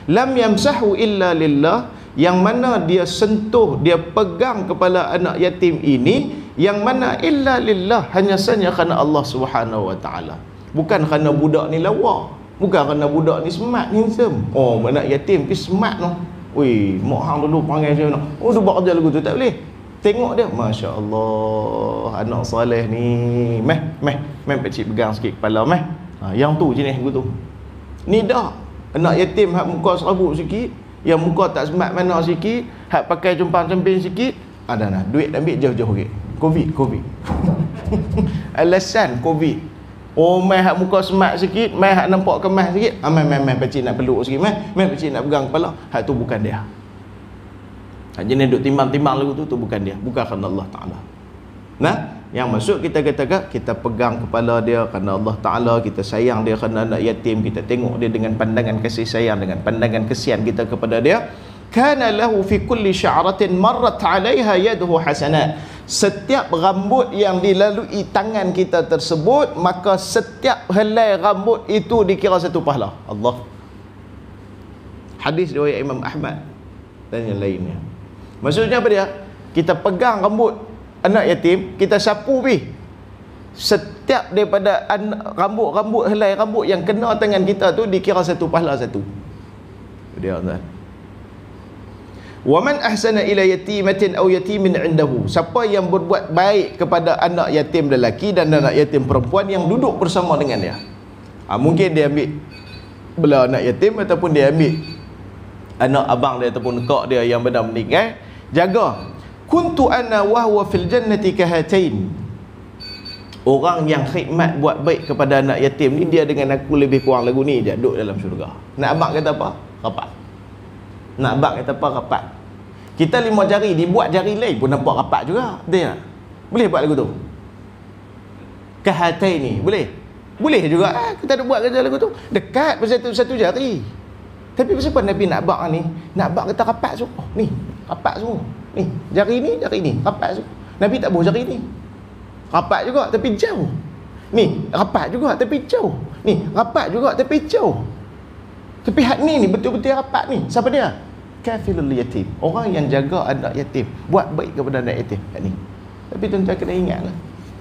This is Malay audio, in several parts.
lam yamsahu illa lillah, yang mana dia sentuh, dia pegang kepala anak yatim ini, yang mana illa lillah, hanya saja kerana Allah Subhanahu wa taala. Bukan kerana budak ni lawa, bukan kerana budak ni smart, ni handsome. Oh, anak yatim pi smart noh. Oi, mak hang dulu panggil saya nak. Oh, dia buat kerja lagu tu tak boleh. Tengok dia, masya-Allah, anak soleh ni. Meh pak cik pegang sikit kepala meh. Yang tu jenis lagu tu. Ni dah anak yatim hak muka serabut sikit, yang muka tak smart mana sikit, hak pakai jumpang-jumping sikit, ada nah duit ambil jauh-jauh sikit. Covid. Alasan Covid. Oh, mai hak muka smart sikit, mai hak nampak kemas sikit, mai pacik nak peluk sikit, mai pacik nak pegang kepala, hak tu bukan dia. Hak jenis duk timbang-timbang lagu tu bukan dia, bukan kerana Allah Taala. Nah, yang maksud kita katakan kita pegang kepala dia kerana Allah Taala, kita sayang dia kerana anak yatim, kita tengok dia dengan pandangan kasih sayang, dengan pandangan kesian kita kepada dia. Kana lahu fi kulli sya'ratin marrat 'alaiha yaduhu hasanat. Setiap rambut yang dilalui tangan kita tersebut, maka setiap helai rambut itu dikira satu pahala. Allah. Hadis riwayat Imam Ahmad dan yang lainnya. Maksudnya apa dia? Kita pegang rambut anak yatim, kita sapu pi. Setiap daripada rambut-rambut, helai rambut yang kena tangan kita tu dikira satu pahala satu. Dia tuan. Wa man ahsana ila yatimatin aw yatimin indahu. Siapa yang berbuat baik kepada anak yatim lelaki dan anak yatim perempuan yang duduk bersama dengan dia. Mungkin dia ambil belah anak yatim, ataupun dia ambil anak abang dia ataupun kak dia yang benar meninggal. Jaga. Kuntu ana wa huwa fil jannati kahatain. Orang yang khidmat buat baik kepada anak yatim ni, dia dengan aku lebih kurang lagu ni je, duduk dalam syurga. Nak abang kata apa? Rapat. Nak abang kata apa? Rapat. Kita 5 jari, dibuat jari lain pun nampak rapat juga. Dia boleh buat lagu tu? Kahatain ni boleh? Boleh juga. Kita ada buat kerja lagu tu dekat pasal satu jari. Tapi pasal apa Nabi nak abang ni? Nak abang kata rapat semua. Ni, rapat semua. Ni, jari ni, rapat semua. Nabi tak bawa jari ni. Rapat juga tapi jauh. Ni, rapat juga tapi jauh. Ni, rapat juga tapi jauh. Tapi hak ni betul-betul rapat ni. Siapa dia? Kafilul yatim. Orang yang jaga anak yatim, buat baik kepada anak yatim. Hak ni. Tapi tuan-tuan kena ingatlah,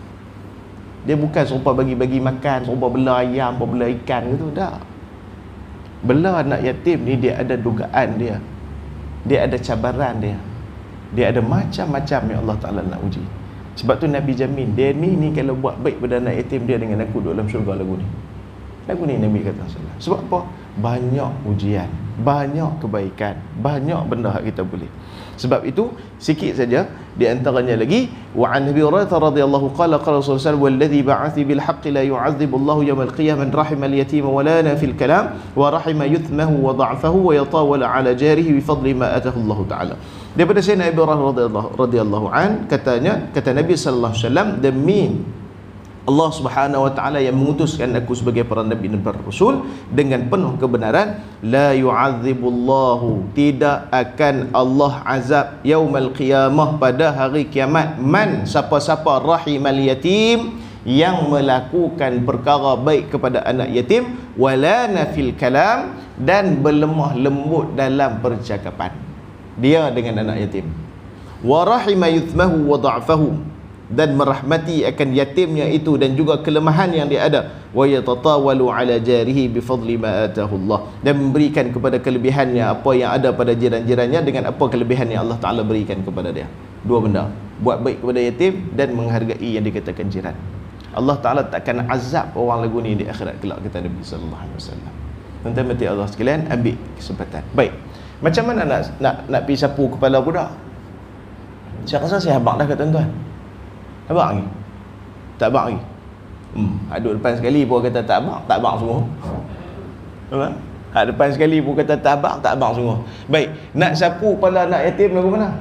dia bukan serupa bagi-bagi makan, serupa bela ayam, serupa bela ikan gitu, tak. Bela anak yatim ni dia ada dugaan dia. Dia ada cabaran dia. Dia ada macam-macam yang Allah Ta'ala nak uji. Sebab tu Nabi jamin, dia ni kalau buat baik pada anak yatim dia, dengan aku duduk dalam syurga lagu ni. Lagu ni Nabi kata. Sebab apa? Banyak ujian, banyak kebaikan, banyak benda yang kita boleh. Sebab itu sikit saja di antaranya lagi, wa an Abi Hurairah radhiyallahu qala qala Rasulullah sallallahu alaihi wasallam, ba'athi bil haqqi la yu'adzibu Allahu yawm al-qiyamah man rahima al-yatim wa lana fil kalam wa rahima yuthmahu wa dha'fahu wa yatawala ala jarihi bi fadli ma atahu Allah taala. Daripada Sayyidina Abi Hurairah radhiyallahu an, kata Nabi sallallahu alaihi wasallam, demi Allah Subhanahu wa taala yang mengutuskan aku sebagai para nabi dan para rasul dengan penuh kebenaran, la yu'adzibullahu, tidak akan Allah azab yaumal qiyamah, pada hari kiamat, man, siapa-siapa rahimal yatim, yang melakukan perkara baik kepada anak yatim, walana fil kalam, dan berlemah lembut dalam percakapan dia dengan anak yatim, wa rahima yuthmahu wa dha'fahu, dan merahmati akan yatimnya itu dan juga kelemahan yang dia ada, wa yatatawalu ala jarihi bi fadli ma atahu Allah, dan memberikan kepada kelebihannya apa yang ada pada jiran-jirannya dengan apa kelebihan yang Allah Taala berikan kepada dia. Dua benda, buat baik kepada yatim dan menghargai yang dikatakan jiran. Allah Taala takkan azab orang lagu ni di akhirat kelak, kata Nabi sallallahu alaihi wasallam. Tuan-tuan mati Allah sekalian, ambil kesempatan. Baik. Macam mana nak pergi sapu kepala budak? Saya rasa saya habaq dah kat tuan-tuan. Abang lagi? Tak abang lagi? Duduk depan sekali pun kata tak abang semua. Apa? Depan sekali pun kata tak abang semua. Baik, nak sapu kepala anak yatim lagu mana?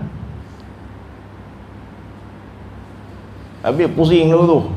Habis pusing lagu tu.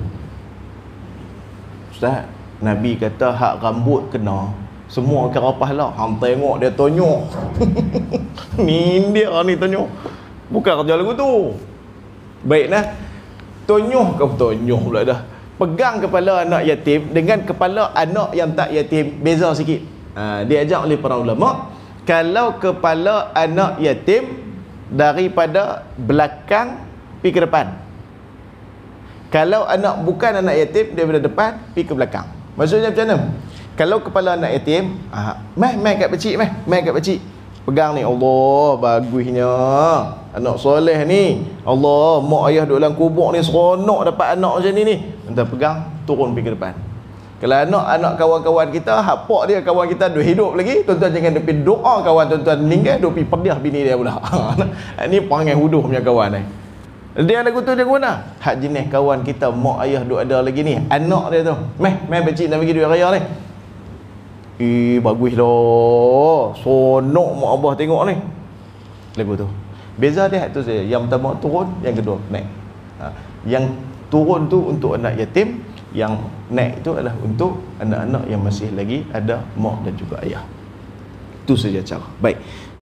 Ustaz, Nabi kata hak rambut kena, semua kira pahala. Hang tengok dia tonyok. Ni dia ni tonyok. Bukan kerja lagu tu. Baiklah. Tonyuh pula dah. Pegang kepala anak yatim dengan kepala anak yang tak yatim, beza sikit. Diajak oleh para ulama, kalau kepala anak yatim daripada belakang pergi ke depan. Kalau anak bukan anak yatim daripada depan pergi ke belakang. Maksudnya macam mana? Kalau kepala anak yatim, mai kat pakcik, mai kat pakcik. Pegang ni, Allah bagusnya anak soleh ni. Allah, mak ayah duduk dalam kubur ni seronok dapat anak macam ni. Entah pegang, turun pergi ke depan. Kalau anak kawan-kawan kita, hapak dia kawan kita duduk hidup lagi, tuan-tuan jangan duduk doa kawan tuan-tuan meninggal, duduk pergi pediah bini dia pula. Ni perangai huduh punya kawan ni. Dia lagu tu dia guna. Hak jenis kawan kita, mak ayah duduk ada lagi ni, anak dia tu, mai pakcik nak bagi duit raya ni. Bagus dah, sonok mak abah tengok ni. Lagu tu beza dia tu saja. Yang pertama turun, yang kedua naik. Yang turun tu untuk anak yatim, yang naik itu adalah untuk anak-anak yang masih lagi ada mak dan juga ayah. Itu saja cara. Baik.